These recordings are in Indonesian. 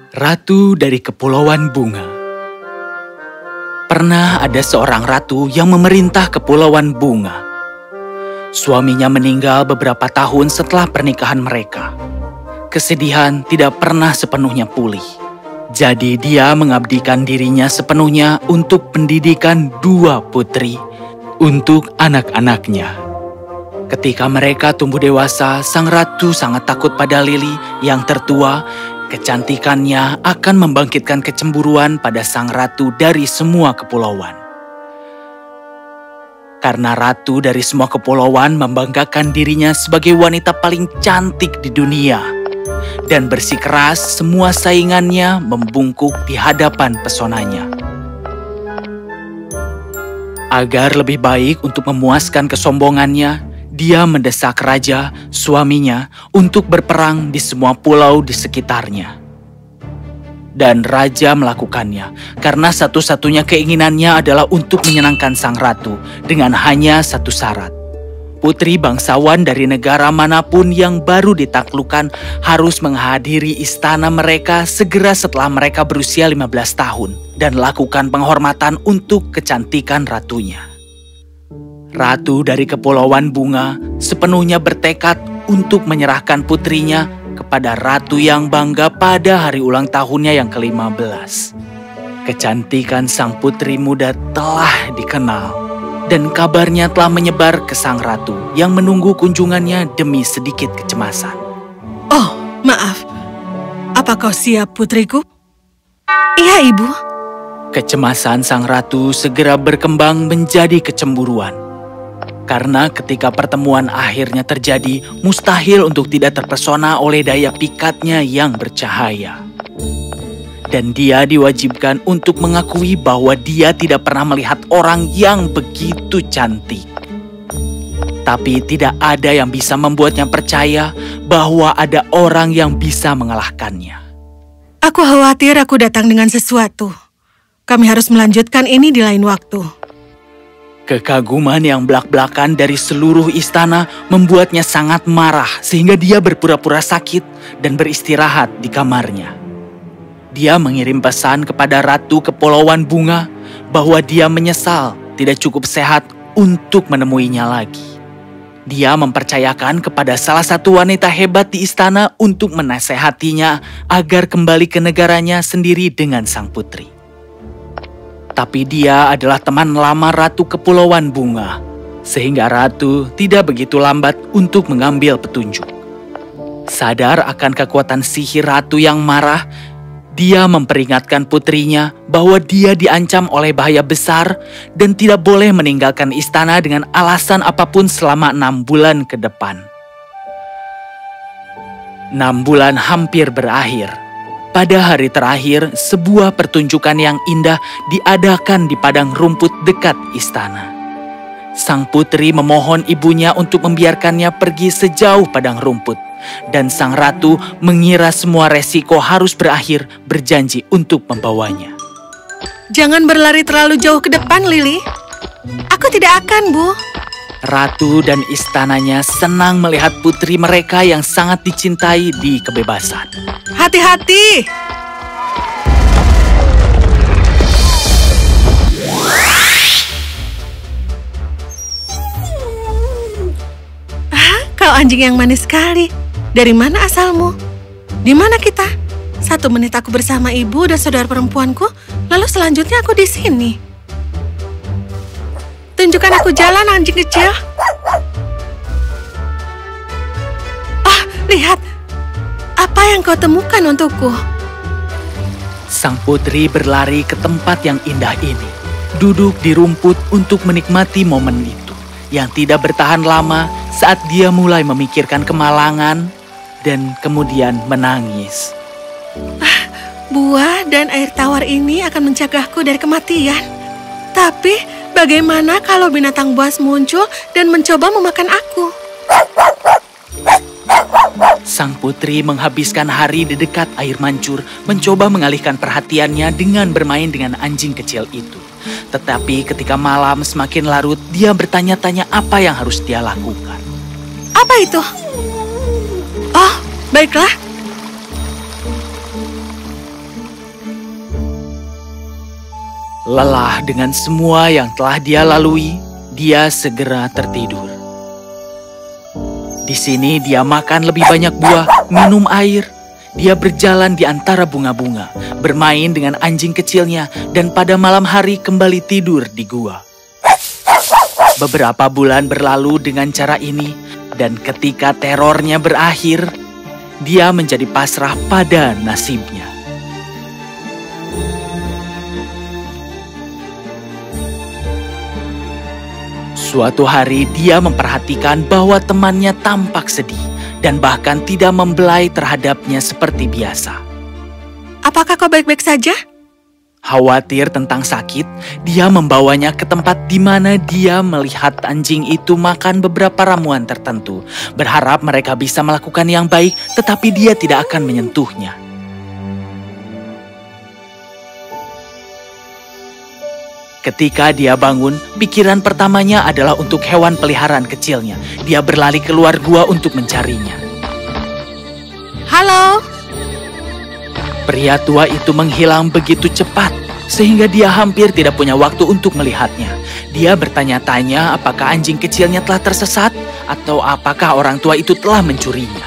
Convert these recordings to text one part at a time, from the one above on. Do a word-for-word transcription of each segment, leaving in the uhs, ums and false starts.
Ratu dari Kepulauan Bunga. Pernah ada seorang ratu yang memerintah Kepulauan Bunga. Suaminya meninggal beberapa tahun setelah pernikahan mereka. Kesedihan tidak pernah sepenuhnya pulih. Jadi dia mengabdikan dirinya sepenuhnya untuk pendidikan dua putri untuk anak-anaknya. Ketika mereka tumbuh dewasa, sang ratu sangat takut pada Lily yang tertua. Kecantikannya akan membangkitkan kecemburuan pada sang ratu dari semua kepulauan. Karena ratu dari semua kepulauan membanggakan dirinya sebagai wanita paling cantik di dunia. Dan bersikeras semua saingannya membungkuk di hadapan pesonanya. Agar lebih baik untuk memuaskan kesombongannya, dia mendesak raja, suaminya, untuk berperang di semua pulau di sekitarnya. Dan raja melakukannya, karena satu-satunya keinginannya adalah untuk menyenangkan sang ratu dengan hanya satu syarat. Putri bangsawan dari negara manapun yang baru ditaklukkan harus menghadiri istana mereka segera setelah mereka berusia lima belas tahun dan lakukan penghormatan untuk kecantikan ratunya. Ratu dari Kepulauan Bunga sepenuhnya bertekad untuk menyerahkan putrinya kepada ratu yang bangga pada hari ulang tahunnya yang kelima belas. Kecantikan sang putri muda telah dikenal, dan kabarnya telah menyebar ke sang ratu yang menunggu kunjungannya demi sedikit kecemasan. Oh, maaf. Apa kau siap, putriku? Iya, ibu. Kecemasan sang ratu segera berkembang menjadi kecemburuan. Karena ketika pertemuan akhirnya terjadi, mustahil untuk tidak terpesona oleh daya pikatnya yang bercahaya. Dan dia diwajibkan untuk mengakui bahwa dia tidak pernah melihat orang yang begitu cantik. Tapi tidak ada yang bisa membuatnya percaya bahwa ada orang yang bisa mengalahkannya. Aku khawatir aku datang dengan sesuatu. Kami harus melanjutkan ini di lain waktu. Kekaguman yang belak-belakan dari seluruh istana membuatnya sangat marah sehingga dia berpura-pura sakit dan beristirahat di kamarnya. Dia mengirim pesan kepada Ratu Kepulauan Bunga bahwa dia menyesal tidak cukup sehat untuk menemuinya lagi. Dia mempercayakan kepada salah satu wanita hebat di istana untuk menasehatinya agar kembali ke negaranya sendiri dengan sang putri. Tapi dia adalah teman lama Ratu Kepulauan Bunga, sehingga Ratu tidak begitu lambat untuk mengambil petunjuk. Sadar akan kekuatan sihir Ratu yang marah, dia memperingatkan putrinya bahwa dia diancam oleh bahaya besar dan tidak boleh meninggalkan istana dengan alasan apapun selama enam bulan ke depan. Enam bulan hampir berakhir. Pada hari terakhir, sebuah pertunjukan yang indah diadakan di padang rumput dekat istana. Sang putri memohon ibunya untuk membiarkannya pergi sejauh padang rumput, dan sang ratu mengira semua resiko harus berakhir, berjanji untuk membawanya. Jangan berlari terlalu jauh ke depan, Lily. Aku tidak akan, Bu. Ratu dan istananya senang melihat putri mereka yang sangat dicintai di kebebasan. Hati-hati! Ah, kau anjing yang manis sekali. Dari mana asalmu? Di mana kita? Satu menit aku bersama ibu dan saudara perempuanku, lalu selanjutnya aku di sini. Tunjukkan aku jalan, anjing kecil. Oh, lihat. Apa yang kau temukan untukku? Sang putri berlari ke tempat yang indah ini, duduk di rumput untuk menikmati momen itu, yang tidak bertahan lama saat dia mulai memikirkan kemalangan dan kemudian menangis. Ah, buah dan air tawar ini akan mencegahku dari kematian. Tapi bagaimana kalau binatang buas muncul dan mencoba memakan aku? Sang putri menghabiskan hari di dekat air mancur, mencoba mengalihkan perhatiannya dengan bermain dengan anjing kecil itu. Tetapi ketika malam semakin larut, dia bertanya-tanya apa yang harus dia lakukan. Apa itu? Oh, baiklah. Lelah dengan semua yang telah dia lalui, dia segera tertidur. Di sini dia makan lebih banyak buah, minum air. Dia berjalan di antara bunga-bunga, bermain dengan anjing kecilnya, dan pada malam hari kembali tidur di gua. Beberapa bulan berlalu dengan cara ini, dan ketika terornya berakhir, dia menjadi pasrah pada nasibnya. Suatu hari dia memperhatikan bahwa temannya tampak sedih dan bahkan tidak membelai terhadapnya seperti biasa. Apakah kau baik-baik saja? Khawatir tentang sakit, dia membawanya ke tempat di mana dia melihat anjing itu makan beberapa ramuan tertentu, berharap mereka bisa melakukan yang baik, tetapi dia tidak akan menyentuhnya. Ketika dia bangun, pikiran pertamanya adalah untuk hewan peliharaan kecilnya. Dia berlari keluar gua untuk mencarinya. Halo? Pria tua itu menghilang begitu cepat, sehingga dia hampir tidak punya waktu untuk melihatnya. Dia bertanya-tanya apakah anjing kecilnya telah tersesat, atau apakah orang tua itu telah mencurinya.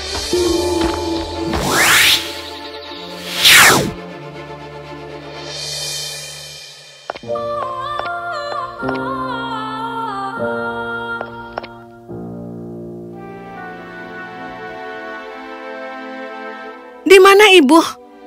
Di mana ibu?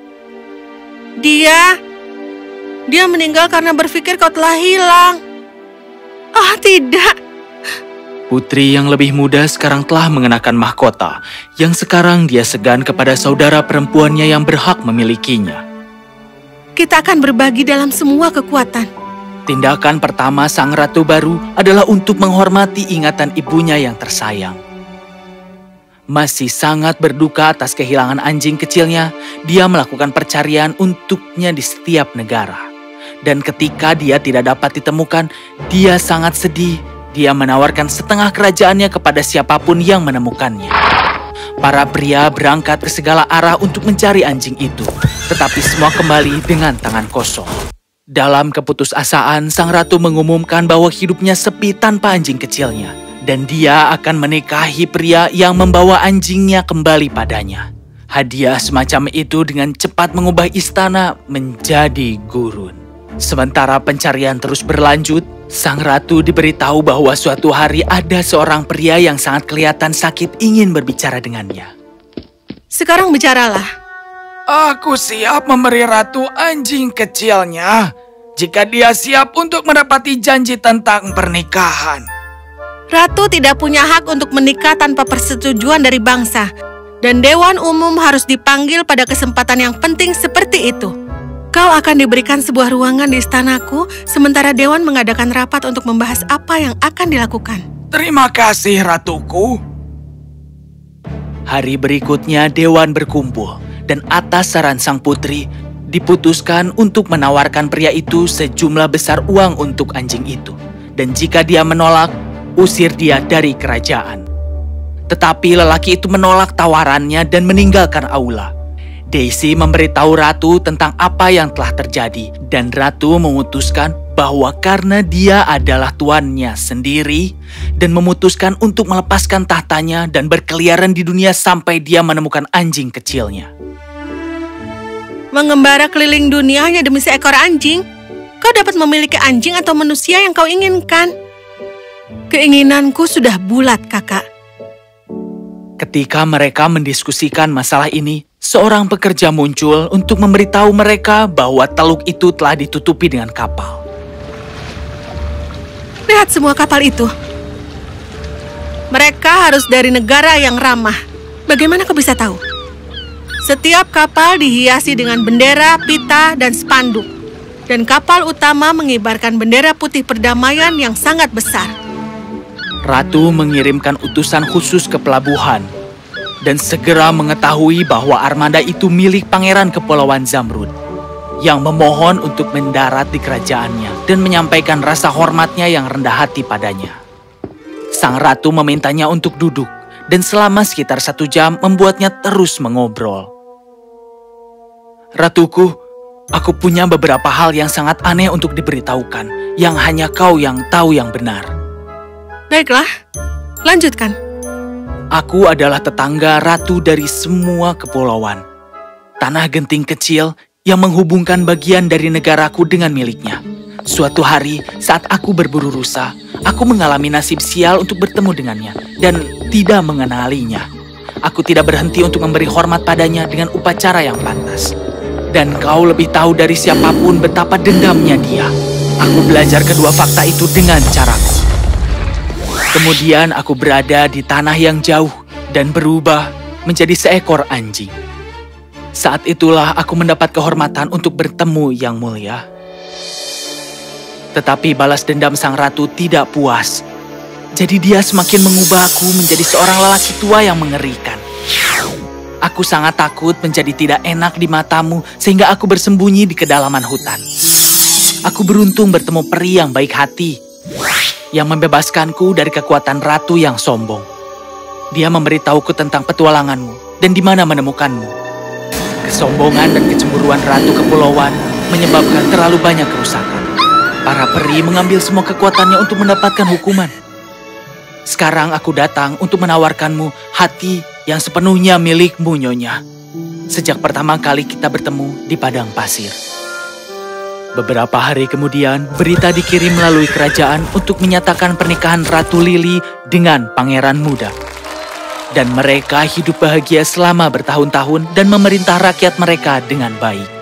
Dia, dia meninggal karena berpikir kau telah hilang. Oh tidak. Putri yang lebih muda sekarang telah mengenakan mahkota, yang sekarang dia segan kepada saudara perempuannya yang berhak memilikinya. Kita akan berbagi dalam semua kekuatan. Tindakan pertama sang ratu baru adalah untuk menghormati ingatan ibunya yang tersayang. Masih sangat berduka atas kehilangan anjing kecilnya, dia melakukan pencarian untuknya di setiap negara. Dan ketika dia tidak dapat ditemukan, dia sangat sedih. Dia menawarkan setengah kerajaannya kepada siapapun yang menemukannya. Para pria berangkat ke segala arah untuk mencari anjing itu, tetapi semua kembali dengan tangan kosong. Dalam keputusasaan, sang ratu mengumumkan bahwa hidupnya sepi tanpa anjing kecilnya. Dan dia akan menikahi pria yang membawa anjingnya kembali padanya. Hadiah semacam itu dengan cepat mengubah istana menjadi gurun. Sementara pencarian terus berlanjut, sang ratu diberitahu bahwa suatu hari ada seorang pria yang sangat kelihatan sakit ingin berbicara dengannya. Sekarang bicaralah. Aku siap memberi ratu anjing kecilnya jika dia siap untuk mendapati janji tentang pernikahan. Ratu tidak punya hak untuk menikah tanpa persetujuan dari bangsa, dan Dewan Umum harus dipanggil pada kesempatan yang penting seperti itu. Kau akan diberikan sebuah ruangan di istanaku, sementara Dewan mengadakan rapat untuk membahas apa yang akan dilakukan. Terima kasih, ratuku. Hari berikutnya Dewan berkumpul, dan atas saran sang putri, diputuskan untuk menawarkan pria itu sejumlah besar uang untuk anjing itu. Dan jika dia menolak, usir dia dari kerajaan. Tetapi lelaki itu menolak tawarannya dan meninggalkan aula. Daisy memberitahu ratu tentang apa yang telah terjadi, dan ratu memutuskan bahwa karena dia adalah tuannya sendiri, dan memutuskan untuk melepaskan tahtanya dan berkeliaran di dunia sampai dia menemukan anjing kecilnya. Mengembara keliling dunia hanya demi seekor anjing? Kau dapat memiliki anjing atau manusia yang kau inginkan. Keinginanku sudah bulat, kakak. Ketika mereka mendiskusikan masalah ini, seorang pekerja muncul untuk memberitahu mereka bahwa teluk itu telah ditutupi dengan kapal. Lihat semua kapal itu. Mereka harus dari negara yang ramah. Bagaimana kau bisa tahu? Setiap kapal dihiasi dengan bendera, pita, dan spanduk. Dan kapal utama mengibarkan bendera putih perdamaian yang sangat besar. Ratu mengirimkan utusan khusus ke pelabuhan dan segera mengetahui bahwa armada itu milik Pangeran Kepulauan Zamrud yang memohon untuk mendarat di kerajaannya dan menyampaikan rasa hormatnya yang rendah hati padanya. Sang ratu memintanya untuk duduk dan selama sekitar satu jam membuatnya terus mengobrol. Ratuku, Aku punya beberapa hal yang sangat aneh untuk diberitahukan, yang hanya kau yang tahu yang benar. Baiklah, lanjutkan. Aku adalah tetangga ratu dari semua kepulauan. Tanah genting kecil yang menghubungkan bagian dari negaraku dengan miliknya. Suatu hari saat aku berburu rusa, aku mengalami nasib sial untuk bertemu dengannya dan tidak mengenalinya. Aku tidak berhenti untuk memberi hormat padanya dengan upacara yang pantas. Dan kau lebih tahu dari siapapun betapa dendamnya dia. Aku belajar kedua fakta itu dengan caraku. Kemudian aku berada di tanah yang jauh dan berubah menjadi seekor anjing. Saat itulah aku mendapat kehormatan untuk bertemu Yang Mulia. Tetapi balas dendam sang ratu tidak puas. Jadi dia semakin mengubah aku menjadi seorang lelaki tua yang mengerikan. Aku sangat takut menjadi tidak enak di matamu sehingga aku bersembunyi di kedalaman hutan. Aku beruntung bertemu peri yang baik hati yang membebaskanku dari kekuatan ratu yang sombong. Dia memberitahuku tentang petualanganmu dan di mana menemukanmu. Kesombongan dan kecemburuan ratu kepulauan menyebabkan terlalu banyak kerusakan. Para peri mengambil semua kekuatannya untuk mendapatkan hukuman. Sekarang aku datang untuk menawarkanmu hati yang sepenuhnya milikmu, Nyonya. Sejak pertama kali kita bertemu di padang pasir. Beberapa hari kemudian, berita dikirim melalui kerajaan untuk menyatakan pernikahan Ratu Lili dengan pangeran muda. Dan mereka hidup bahagia selama bertahun-tahun dan memerintah rakyat mereka dengan baik.